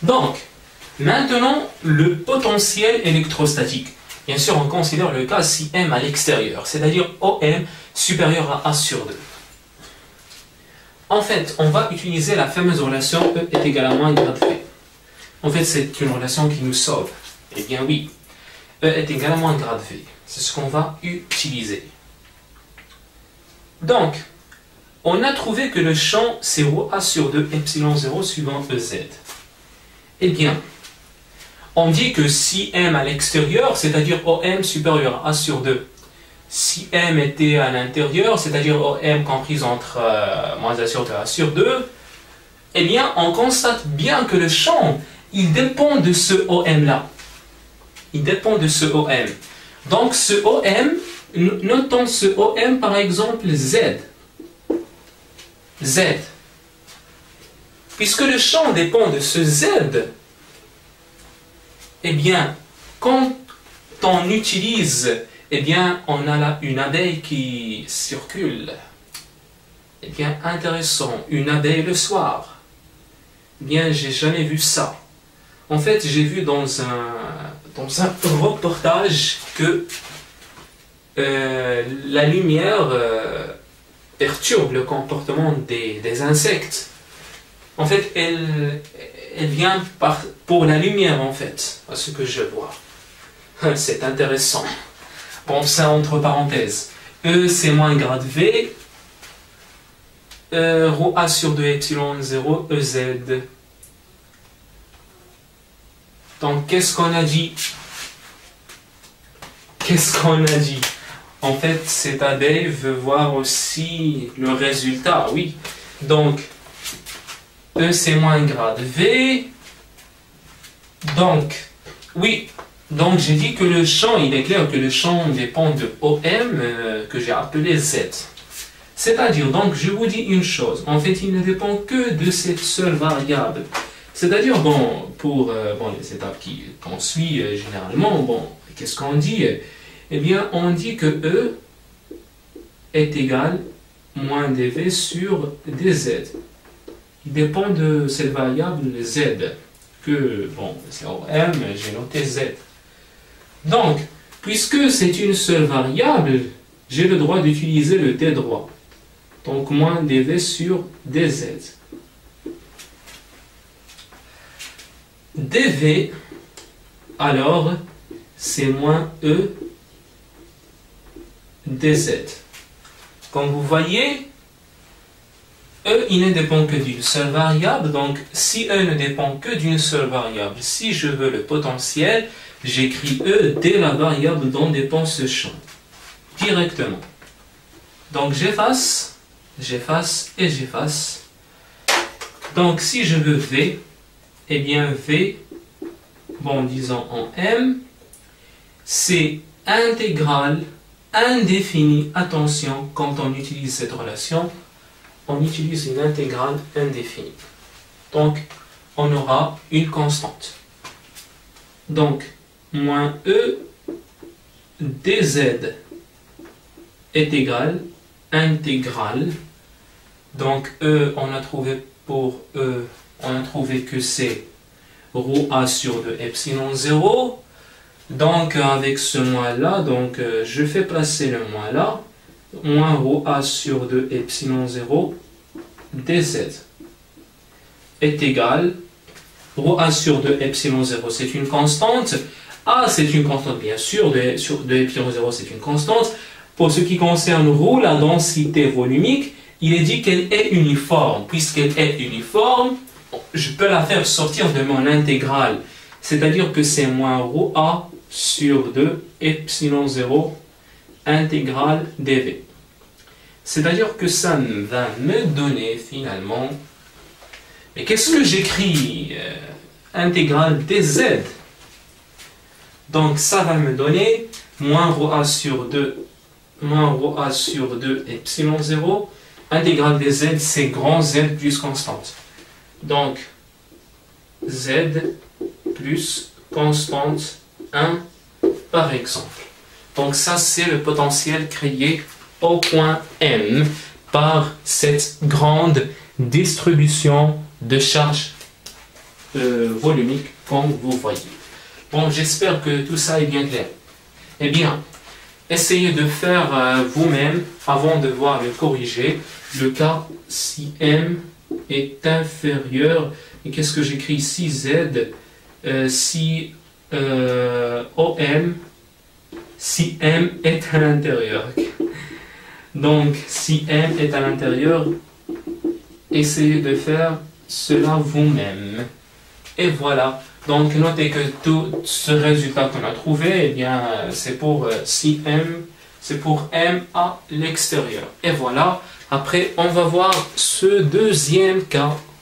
Donc, maintenant, le potentiel électrostatique. Bien sûr, on considère le cas si M à l'extérieur, c'est-à-dire OM supérieur à A sur 2. En fait, on va utiliser la fameuse relation E est égal à moins grade V. En fait, c'est une relation qui nous sauve. Eh bien oui, E est égal à moins grade V. C'est ce qu'on va utiliser. Donc, on a trouvé que le champ, c'est ρA sur 2 epsilon 0 suivant EZ. Eh bien, on dit que si M à l'extérieur, c'est-à-dire OM supérieur à A sur 2, si M était à l'intérieur, c'est-à-dire OM comprise entre moins A sur 2 A sur 2, eh bien, on constate bien que le champ, il dépend de ce OM-là. Il dépend de ce OM. Donc, ce OM, notons ce OM par exemple Z. Z. Puisque le champ dépend de ce Z, eh bien, quand on utilise, eh bien, on a là une abeille qui circule. Eh bien, intéressant, une abeille le soir. Eh bien, j'ai jamais vu ça. En fait, j'ai vu dans un reportage que la lumière perturbe le comportement des insectes. En fait, elle vient pour la lumière, en fait, à ce que je vois. C'est intéressant. Bon, ça entre parenthèses. E, c'est moins grade V. ρA sur 2 epsilon 0, EZ. Donc, qu'est-ce qu'on a dit? Qu'est-ce qu'on a dit? En fait, cette abeille veut voir aussi le résultat, oui. Donc, E, c'est moins grade V. Donc, oui. Donc, j'ai dit que le champ, il est clair que le champ dépend de OM, que j'ai appelé Z. C'est-à-dire, donc, je vous dis une chose. En fait, il ne dépend que de cette seule variable. C'est-à-dire, bon, pour les étapes qu'on suit généralement, bon, qu'est-ce qu'on dit? Eh bien, on dit que E est égal moins dV sur dz. Il dépend de cette variable z, que, bon, c'est OM, j'ai noté z. Donc, puisque c'est une seule variable, j'ai le droit d'utiliser le t droit. Donc, moins dv sur dz. dv, alors, c'est moins e dz. Comme vous voyez, E, il ne dépend que d'une seule variable, donc si E ne dépend que d'une seule variable, si je veux le potentiel, j'écris E dès la variable dont dépend ce champ, directement. Donc j'efface, j'efface et j'efface. Donc si je veux V, eh bien V, bon disons en M, c'est intégrale indéfinie. Attention, quand on utilise cette relation, on utilise une intégrale indéfinie. Donc, on aura une constante. Donc, moins E dz est égal intégrale. Donc, E, on a trouvé pour E, on a trouvé que c'est ρA sur 2 epsilon 0. Donc, avec ce moins-là, donc je fais placer le moins là. Moins ρA sur 2 epsilon 0 dz est égal ρA sur 2 epsilon 0, c'est une constante. A, c'est une constante, bien sûr. 2 epsilon 0, c'est une constante. Pour ce qui concerne ρ, la densité volumique, il est dit qu'elle est uniforme. Puisqu'elle est uniforme, je peux la faire sortir de mon intégrale. C'est-à-dire que c'est moins ρA sur 2 epsilon 0 intégrale dv. C'est-à-dire que ça va me donner finalement, mais qu'est-ce que j'écris? Intégrale dz. Donc ça va me donner moins ρA sur 2 epsilon 0, intégrale dz, c'est grand Z plus constante. Donc Z plus constante 1 par exemple. Donc ça, c'est le potentiel créé au point M par cette grande distribution de charge volumique, comme vous voyez. Bon, j'espère que tout ça est bien clair. Eh bien, essayez de faire vous-même, avant de voir le corriger, le cas si M est inférieur, et qu'est-ce que j'écris ici, Z, si OM, si M est à l'intérieur. Donc, si M est à l'intérieur, essayez de faire cela vous-même. Et voilà. Donc, notez que tout ce résultat qu'on a trouvé, eh bien, c'est pour si M, c'est pour M à l'extérieur. Et voilà. Après, on va voir ce deuxième cas.